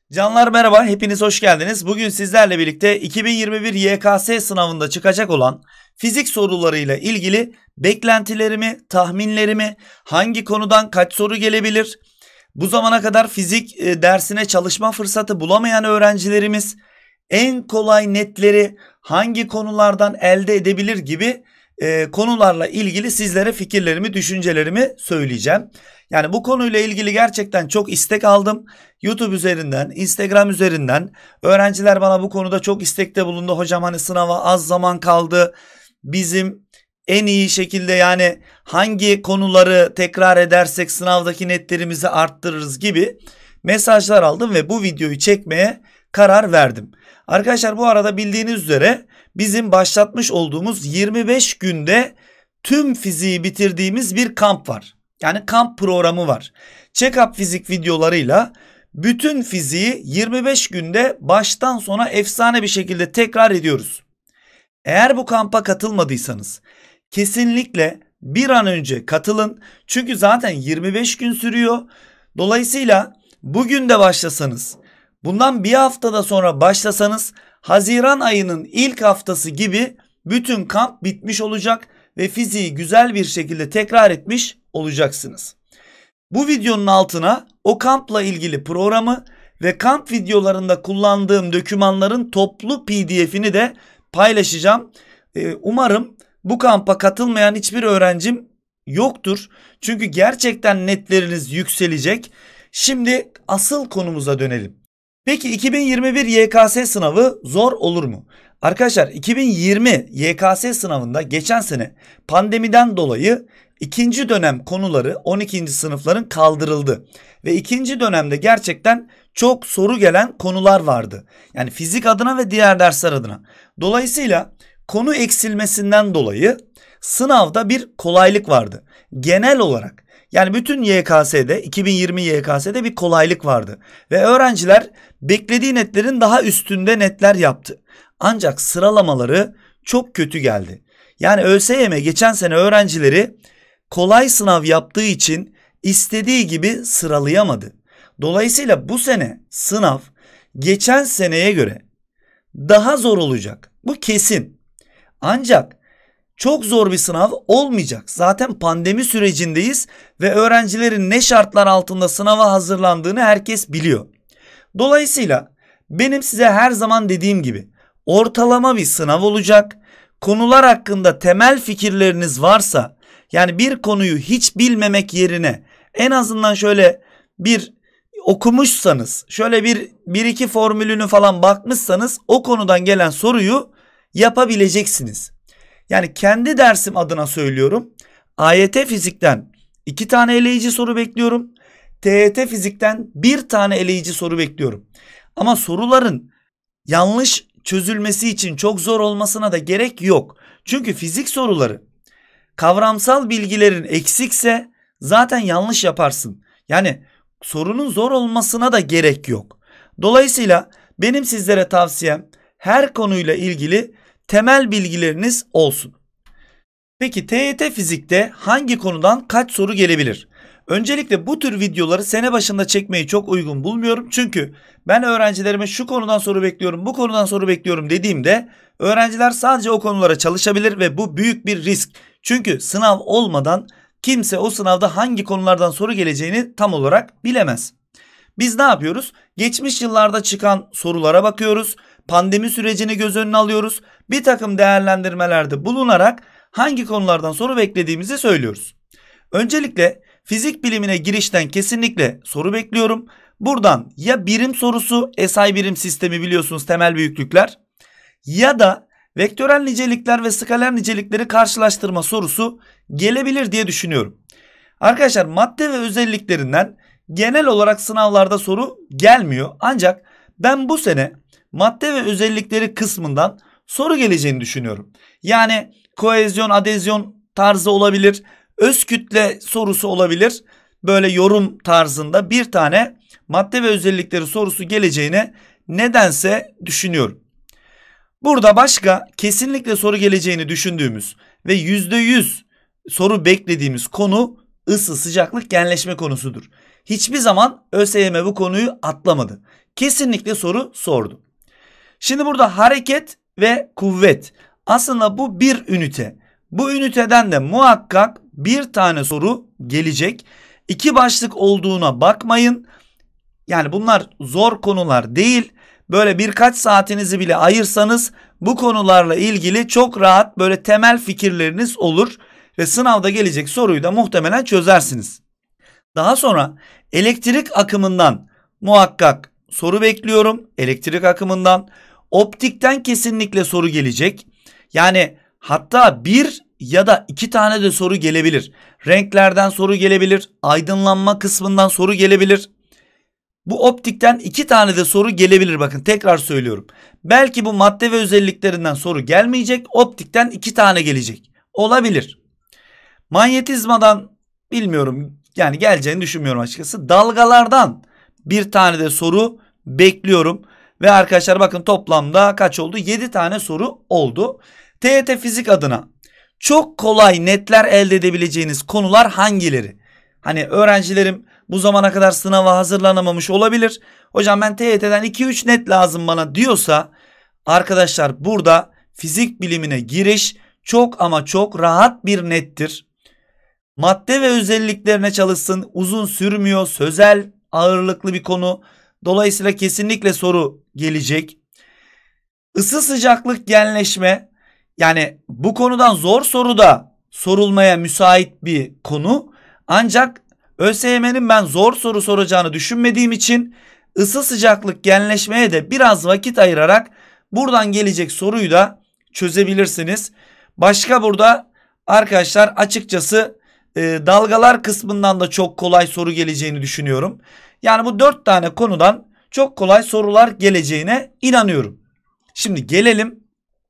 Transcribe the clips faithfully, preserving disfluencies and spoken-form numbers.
Canlar merhaba, hepiniz hoş geldiniz. Bugün sizlerle birlikte iki bin yirmi bir Y K S sınavında çıkacak olan fizik sorularıyla ilgili beklentilerimi, tahminlerimi, hangi konudan kaç soru gelebilir, bu zamana kadar fizik dersine çalışma fırsatı bulamayan öğrencilerimiz en kolay netleri hangi konulardan elde edebilir gibi e, konularla ilgili sizlere fikirlerimi, düşüncelerimi söyleyeceğim. Yani bu konuyla ilgili gerçekten çok istek aldım. YouTube üzerinden, Instagram üzerinden öğrenciler bana bu konuda çok istekte bulundu. Hocam hani sınava az zaman kaldı. Bizim en iyi şekilde yani hangi konuları tekrar edersek sınavdaki netlerimizi arttırırız gibi mesajlar aldım ve bu videoyu çekmeye karar verdim. Arkadaşlar bu arada bildiğiniz üzere bizim başlatmış olduğumuz yirmi beş günde tüm fiziği bitirdiğimiz bir kamp var. Yani kamp programı var. Check-up fizik videolarıyla bütün fiziği yirmi beş günde baştan sona efsane bir şekilde tekrar ediyoruz. Eğer bu kampa katılmadıysanız kesinlikle bir an önce katılın. Çünkü zaten yirmi beş gün sürüyor. Dolayısıyla bugün de başlasanız, bundan bir haftada sonra başlasanız Haziran ayının ilk haftası gibi bütün kamp bitmiş olacak ve fiziği güzel bir şekilde tekrar etmiş olacaksınız. Bu videonun altına o kampla ilgili programı ve kamp videolarında kullandığım dokümanların toplu P D F'ini de paylaşacağım. Ee, umarım bu kampa katılmayan hiçbir öğrencim yoktur. Çünkü gerçekten netleriniz yükselecek. Şimdi asıl konumuza dönelim. Peki iki bin yirmi bir Y K S sınavı zor olur mu? Arkadaşlar iki bin yirmi Y K S sınavında geçen sene pandemiden dolayı ikinci dönem konuları on ikinci sınıfların kaldırıldı. Ve ikinci dönemde gerçekten çok soru gelen konular vardı. Yani fizik adına ve diğer dersler adına. Dolayısıyla konu eksilmesinden dolayı sınavda bir kolaylık vardı. Genel olarak yani bütün Y K S'de iki bin yirmi Y K S'de bir kolaylık vardı. Ve öğrenciler beklediği netlerin daha üstünde netler yaptı. Ancak sıralamaları çok kötü geldi. Yani ÖSYM geçen sene öğrencileri kolay sınav yaptığı için istediği gibi sıralayamadı. Dolayısıyla bu sene sınav geçen seneye göre daha zor olacak. Bu kesin. Ancak çok zor bir sınav olmayacak. Zaten pandemi sürecindeyiz ve öğrencilerin ne şartlar altında sınava hazırlandığını herkes biliyor. Dolayısıyla benim size her zaman dediğim gibi ortalama bir sınav olacak. Konular hakkında temel fikirleriniz varsa, yani bir konuyu hiç bilmemek yerine en azından şöyle bir okumuşsanız, şöyle bir, bir iki formülünü falan bakmışsanız o konudan gelen soruyu yapabileceksiniz. Yani kendi dersim adına söylüyorum. A Y T fizikten iki tane eleyici soru bekliyorum. T Y T fizikten bir tane eleyici soru bekliyorum. Ama soruların yanlış çözülmesi için çok zor olmasına da gerek yok. Çünkü fizik soruları kavramsal bilgilerin eksikse zaten yanlış yaparsın. Yani sorunun zor olmasına da gerek yok. Dolayısıyla benim sizlere tavsiyem her konuyla ilgili temel bilgileriniz olsun. Peki T Y T fizikte hangi konudan kaç soru gelebilir? Öncelikle bu tür videoları sene başında çekmeyi çok uygun bulmuyorum. Çünkü ben öğrencilerime şu konudan soru bekliyorum, bu konudan soru bekliyorum dediğimde öğrenciler sadece o konulara çalışabilir ve bu büyük bir risk. Çünkü sınav olmadan kimse o sınavda hangi konulardan soru geleceğini tam olarak bilemez. Biz ne yapıyoruz? Geçmiş yıllarda çıkan sorulara bakıyoruz. Pandemi sürecini göz önüne alıyoruz. Bir takım değerlendirmelerde bulunarak hangi konulardan soru beklediğimizi söylüyoruz. Öncelikle fizik bilimine girişten kesinlikle soru bekliyorum. Buradan ya birim sorusu, S I birim sistemi biliyorsunuz temel büyüklükler, ya da vektörel nicelikler ve skaler nicelikleri karşılaştırma sorusu gelebilir diye düşünüyorum. Arkadaşlar madde ve özelliklerinden genel olarak sınavlarda soru gelmiyor. Ancak ben bu sene madde ve özellikleri kısmından soru geleceğini düşünüyorum. Yani kohezyon, adezyon tarzı olabilir. Öz kütle sorusu olabilir. Böyle yorum tarzında bir tane madde ve özellikleri sorusu geleceğine nedense düşünüyorum. Burada başka kesinlikle soru geleceğini düşündüğümüz ve yüzde yüz soru beklediğimiz konu ısı, sıcaklık, genleşme konusudur. Hiçbir zaman ÖSYM bu konuyu atlamadı. kesinlikle soru sordu. Şimdi burada hareket ve kuvvet. Aslında bu bir ünite. Bu üniteden de muhakkak bir tane soru gelecek. İki başlık olduğuna bakmayın. Yani bunlar zor konular değil. Böyle birkaç saatinizi bile ayırsanız bu konularla ilgili çok rahat böyle temel fikirleriniz olur. Ve sınavda gelecek soruyu da muhtemelen çözersiniz. Daha sonra elektrik akımından muhakkak soru bekliyorum. Elektrik akımından, optikten kesinlikle soru gelecek. Yani hatta bir ya da iki tane de soru gelebilir. Renklerden soru gelebilir. Aydınlanma kısmından soru gelebilir. Bu optikten iki tane de soru gelebilir. Bakın tekrar söylüyorum. Belki bu madde ve özelliklerinden soru gelmeyecek. Optikten iki tane gelecek. Olabilir. Manyetizmadan bilmiyorum. Yani geleceğini düşünmüyorum açıkçası. Dalgalardan bir tane de soru bekliyorum. Ve arkadaşlar bakın toplamda kaç oldu? yedi tane soru oldu. T Y T Fizik adına çok kolay netler elde edebileceğiniz konular hangileri? Hani öğrencilerim bu zamana kadar sınava hazırlanamamış olabilir. Hocam ben T Y T'den iki üç net lazım bana diyorsa arkadaşlar burada fizik bilimine giriş çok ama çok rahat bir nettir. Madde ve özelliklerine çalışsın, uzun sürmüyor, sözel ağırlıklı bir konu. Dolayısıyla kesinlikle soru gelecek. Isı sıcaklık genleşme, yani bu konudan zor soru da sorulmaya müsait bir konu. Ancak ÖSYM'nin ben zor soru soracağını düşünmediğim için ısı sıcaklık genleşmeye de biraz vakit ayırarak buradan gelecek soruyu da çözebilirsiniz. Başka burada arkadaşlar açıkçası e, dalgalar kısmından da çok kolay soru geleceğini düşünüyorum. Yani bu dört tane konudan çok kolay sorular geleceğine inanıyorum. Şimdi gelelim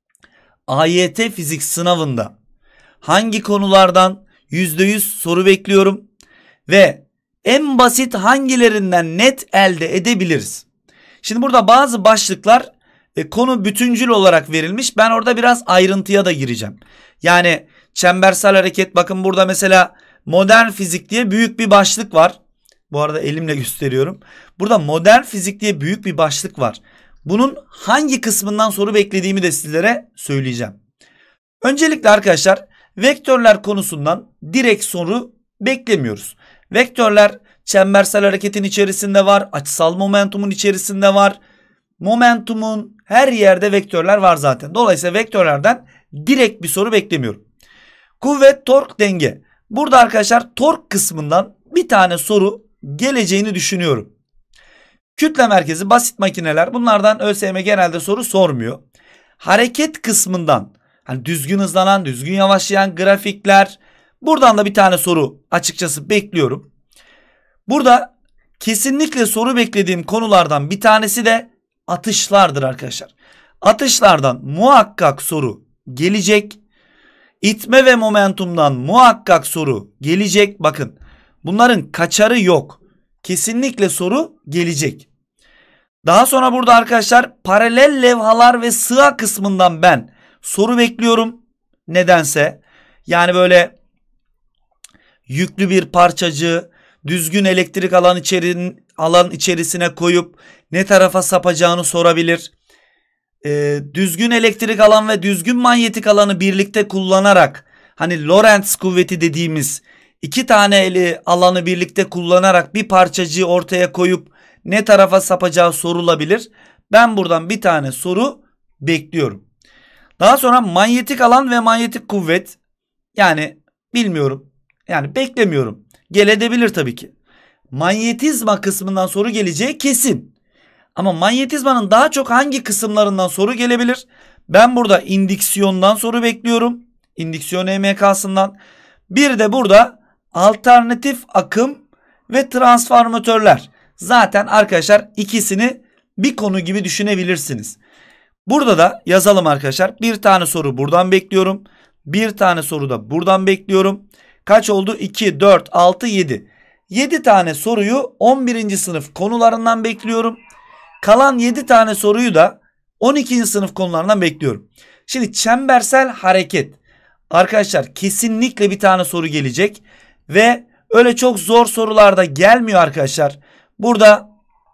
A Y T fizik sınavında hangi konulardan yüzde yüz soru bekliyorum ve en basit hangilerinden net elde edebiliriz? Şimdi burada bazı başlıklar e, konu bütüncül olarak verilmiş. Ben orada biraz ayrıntıya da gireceğim. Yani çembersel hareket, bakın burada mesela modern fizik diye büyük bir başlık var. Bu arada elimle gösteriyorum. Burada modern fizik diye büyük bir başlık var. Bunun hangi kısmından soru beklediğimi de sizlere söyleyeceğim. Öncelikle arkadaşlar vektörler konusundan direkt soru beklemiyoruz. Vektörler çembersel hareketin içerisinde var. Açısal momentumun içerisinde var. Momentumun her yerde vektörler var zaten. Dolayısıyla vektörlerden direkt bir soru beklemiyorum. Kuvvet, tork, denge. Burada arkadaşlar tork kısmından bir tane soru geleceğini düşünüyorum. Kütle merkezi, basit makineler, bunlardan ÖSYM genelde soru sormuyor. Hareket kısmından hani düzgün hızlanan, düzgün yavaşlayan grafikler, buradan da bir tane soru açıkçası bekliyorum. Burada kesinlikle soru beklediğim konulardan bir tanesi de atışlardır arkadaşlar. Atışlardan muhakkak soru gelecek. İtme ve momentumdan muhakkak soru gelecek. Bakın bunların kaçarı yok. Kesinlikle soru gelecek. Daha sonra burada arkadaşlar paralel levhalar ve sığa kısmından ben soru bekliyorum. Nedense yani böyle yüklü bir parçacığı düzgün elektrik alan, içerin, alan içerisine koyup ne tarafa sapacağını sorabilir. Ee, düzgün elektrik alan ve düzgün manyetik alanı birlikte kullanarak, hani Lorentz kuvveti dediğimiz iki tane eli alanı birlikte kullanarak bir parçacığı ortaya koyup ne tarafa sapacağı sorulabilir. Ben buradan bir tane soru bekliyorum. Daha sonra manyetik alan ve manyetik kuvvet, yani bilmiyorum, yani beklemiyorum. Gelebilir tabii ki. Manyetizma kısmından soru geleceği kesin. Ama manyetizmanın daha çok hangi kısımlarından soru gelebilir? Ben burada indüksiyondan soru bekliyorum. İndüksiyon E M K'sından. Bir de burada alternatif akım ve transformatörler. Zaten arkadaşlar ikisini bir konu gibi düşünebilirsiniz. Burada da yazalım arkadaşlar. Bir tane soru buradan bekliyorum. Bir tane soru da buradan bekliyorum. Kaç oldu? iki, dört, altı, yedi. yedi tane soruyu on birinci sınıf konularından bekliyorum. Kalan yedi tane soruyu da on ikinci sınıf konularından bekliyorum. Şimdi çembersel hareket. Arkadaşlar kesinlikle bir tane soru gelecek. Ve öyle çok zor sorularda gelmiyor arkadaşlar. Burada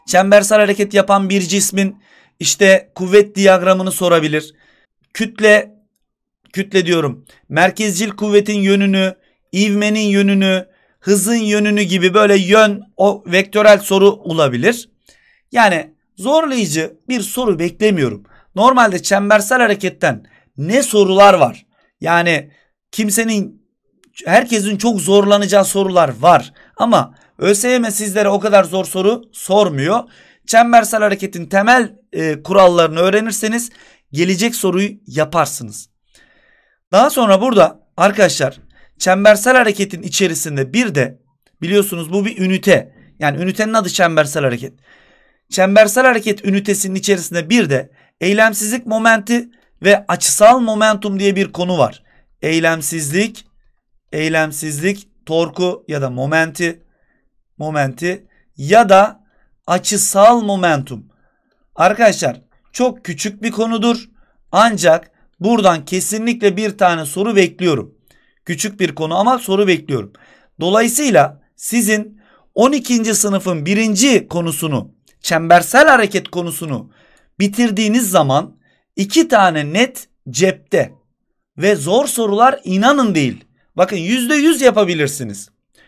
Çembersel hareket yapan bir cismin işte kuvvet diyagramını sorabilir. Kütle, kütle diyorum, merkezcil kuvvetin yönünü, ivmenin yönünü, hızın yönünü gibi böyle yön, o vektörel soru olabilir. Yani zorlayıcı bir soru beklemiyorum. Normalde çembersel hareketten ne sorular var? Yani kimsenin, herkesin çok zorlanacağı sorular var. Ama ÖSYM sizlere o kadar zor soru sormuyor. Çembersel hareketin temel e, kurallarını öğrenirseniz gelecek soruyu yaparsınız. Daha sonra burada arkadaşlar çembersel hareketin içerisinde bir de biliyorsunuz bu bir ünite. Yani ünitenin adı çembersel hareket. Çembersel hareket ünitesinin içerisinde bir de eylemsizlik momenti ve açısal momentum diye bir konu var. Eylemsizlik, eylemsizlik torku ya da momenti, momenti ya da açısal momentum. Arkadaşlar çok küçük bir konudur. Ancak buradan kesinlikle bir tane soru bekliyorum. Küçük bir konu ama soru bekliyorum. Dolayısıyla sizin on ikinci sınıfın birinci konusunu, çembersel hareket konusunu bitirdiğiniz zaman iki tane net cepte ve zor sorular inanın değil. Bakın yüzde yüz yapabilirsiniz.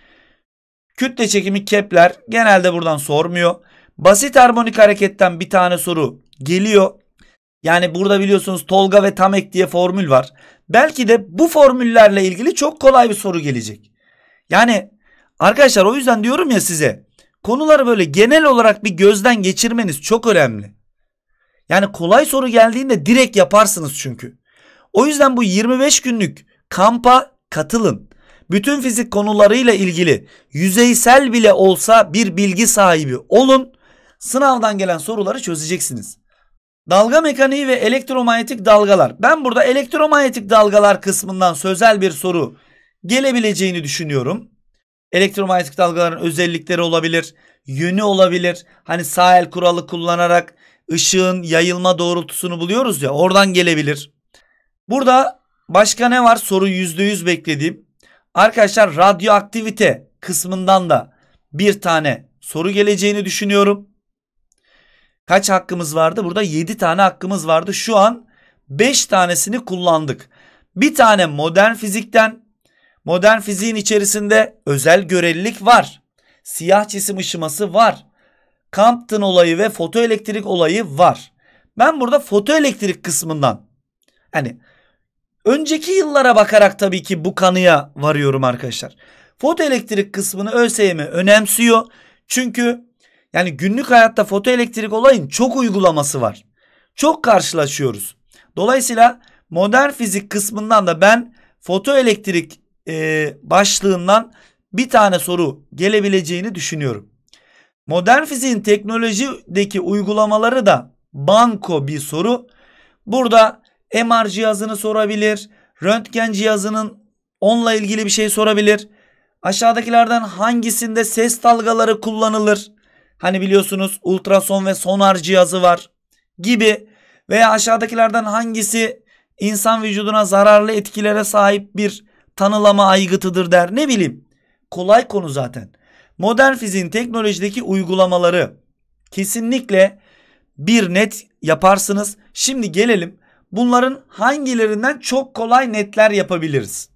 Kütle çekimi Kepler genelde buradan sormuyor. Basit harmonik hareketten bir tane soru geliyor. Yani burada biliyorsunuz Tolga ve Tamek diye formül var. Belki de bu formüllerle ilgili çok kolay bir soru gelecek. Yani arkadaşlar o yüzden diyorum ya size, konuları böyle genel olarak bir gözden geçirmeniz çok önemli. Yani kolay soru geldiğinde direkt yaparsınız çünkü. O yüzden bu yirmi beş günlük kampa katılın. Bütün fizik konularıyla ilgili yüzeysel bile olsa bir bilgi sahibi olun. Sınavdan gelen soruları çözeceksiniz. Dalga mekaniği ve elektromanyetik dalgalar. Ben burada elektromanyetik dalgalar kısmından sözel bir soru gelebileceğini düşünüyorum. Elektromanyetik dalgaların özellikleri olabilir, yönü olabilir. Hani Sahel kuralı kullanarak ışığın yayılma doğrultusunu buluyoruz ya, oradan gelebilir. Burada başka ne var? Soru yüzde yüz beklediğim. Arkadaşlar radyoaktivite kısmından da bir tane soru geleceğini düşünüyorum. Kaç hakkımız vardı? Burada yedi tane hakkımız vardı. Şu an beş tanesini kullandık. Bir tane modern fizikten. Modern fiziğin içerisinde özel görelilik var. Siyah cisim ışıması var. Compton olayı ve fotoelektrik olayı var. Ben burada fotoelektrik kısmından, hani önceki yıllara bakarak tabii ki bu kanıya varıyorum arkadaşlar. Fotoelektrik kısmını ÖSYM önemsiyor. Çünkü yani günlük hayatta fotoelektrik olayın çok uygulaması var. Çok karşılaşıyoruz. Dolayısıyla modern fizik kısmından da ben fotoelektrik e, başlığından bir tane soru gelebileceğini düşünüyorum. Modern fiziğin teknolojideki uygulamaları da banko bir soru. Burada M R cihazını sorabilir. Röntgen cihazının onunla ilgili bir şey sorabilir. Aşağıdakilerden hangisinde ses dalgaları kullanılır? Hani biliyorsunuz ultrason ve sonar cihazı var gibi. Veya aşağıdakilerden hangisi insan vücuduna zararlı etkilere sahip bir tanılama aygıtıdır der. Ne bileyim. Kolay konu zaten. Modern fiziğin teknolojideki uygulamaları kesinlikle bir net yaparsınız. Şimdi gelelim, bunların hangilerinden çok kolay netler yapabiliriz?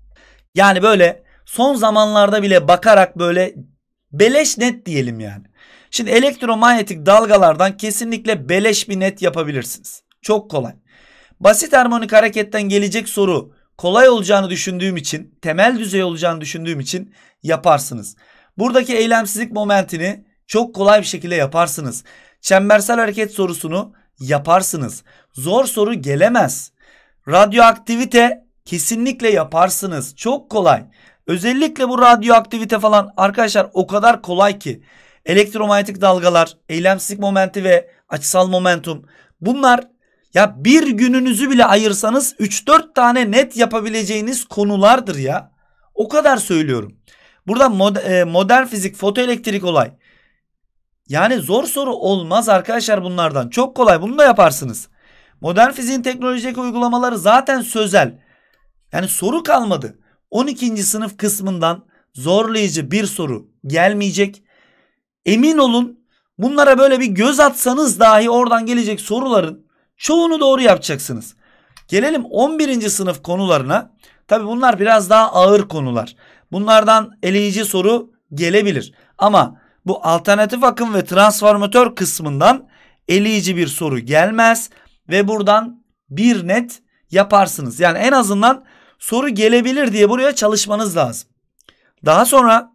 Yani böyle son zamanlarda bile bakarak böyle beleş net diyelim yani. Şimdi elektromanyetik dalgalardan kesinlikle beleş bir net yapabilirsiniz. Çok kolay. Basit harmonik hareketten gelecek soru kolay olacağını düşündüğüm için, temel düzey olacağını düşündüğüm için yaparsınız. Buradaki eylemsizlik momentini çok kolay bir şekilde yaparsınız. Çembersel hareket sorusunu yaparsınız. Zor soru gelemez. Radyoaktivite kesinlikle yaparsınız. Çok kolay. Özellikle bu radyoaktivite falan arkadaşlar o kadar kolay ki. Elektromanyetik dalgalar, eylemsizlik momenti ve açısal momentum. Bunlar ya bir gününüzü bile ayırsanız üç dört tane net yapabileceğiniz konulardır ya. O kadar söylüyorum. Burada mod e, modern fizik, fotoelektrik olay. Yani zor soru olmaz arkadaşlar bunlardan. Çok kolay, bunu da yaparsınız. Modern fiziğin teknolojik uygulamaları zaten sözel. Yani soru kalmadı. on ikinci sınıf kısmından zorlayıcı bir soru gelmeyecek. Emin olun Bunlara böyle bir göz atsanız dahi oradan gelecek soruların çoğunu doğru yapacaksınız. Gelelim on birinci sınıf konularına. Tabi bunlar biraz daha ağır konular. Bunlardan eleyici soru gelebilir. Ama bu alternatif akım ve transformatör kısmından eleyici bir soru gelmez. Ve buradan bir net yaparsınız. Yani en azından soru gelebilir diye buraya çalışmanız lazım. Daha sonra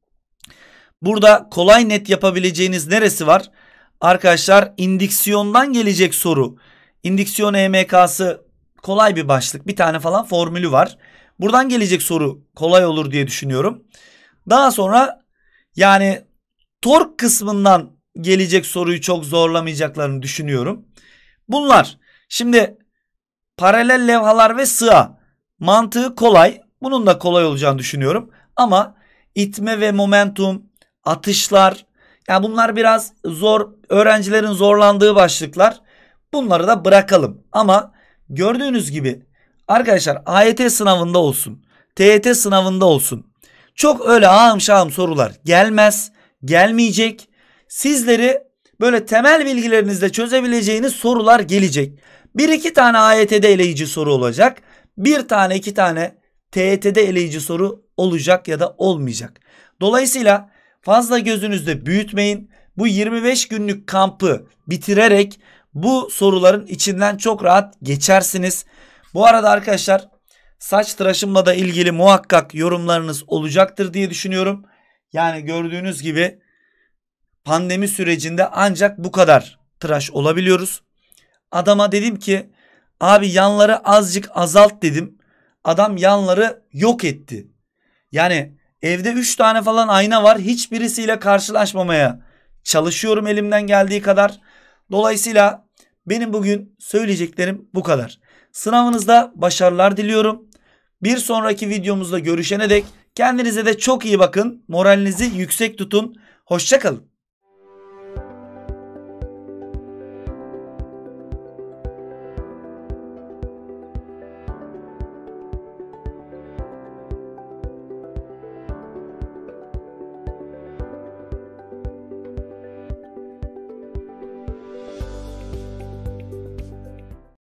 burada kolay net yapabileceğiniz neresi var? Arkadaşlar indüksiyondan gelecek soru. İndüksiyon E M K'sı kolay bir başlık. Bir tane falan formülü var. Buradan gelecek soru kolay olur diye düşünüyorum. Daha sonra yani tork kısmından gelecek soruyu çok zorlamayacaklarını düşünüyorum. Bunlar şimdi paralel levhalar ve sığa mantığı kolay. Bunun da kolay olacağını düşünüyorum. Ama itme ve momentum, atışlar, yani bunlar biraz zor, öğrencilerin zorlandığı başlıklar. Bunları da bırakalım. Ama gördüğünüz gibi arkadaşlar A Y T sınavında olsun, T Y T sınavında olsun çok öyle ağım şahım sorular gelmez, gelmeyecek. Sizleri böyle temel bilgilerinizle çözebileceğiniz sorular gelecek. Bir iki tane A Y T'de eleyici soru olacak. Bir tane iki tane T Y T'de eleyici soru olacak ya da olmayacak. Dolayısıyla fazla gözünüzde büyütmeyin. Bu yirmi beş günlük kampı bitirerek bu soruların içinden çok rahat geçersiniz. Bu arada arkadaşlar saç tıraşımla da ilgili muhakkak yorumlarınız olacaktır diye düşünüyorum. Yani gördüğünüz gibi pandemi sürecinde ancak bu kadar tıraş olabiliyoruz. Adama dedim ki abi yanları azıcık azalt dedim. Adam yanları yok etti. Yani evde üç tane falan ayna var. Hiçbirisiyle karşılaşmamaya çalışıyorum elimden geldiği kadar. Dolayısıyla benim bugün söyleyeceklerim bu kadar. Sınavınızda başarılar diliyorum. Bir sonraki videomuzda görüşene dek kendinize de çok iyi bakın. Moralinizi yüksek tutun. Hoşça kalın.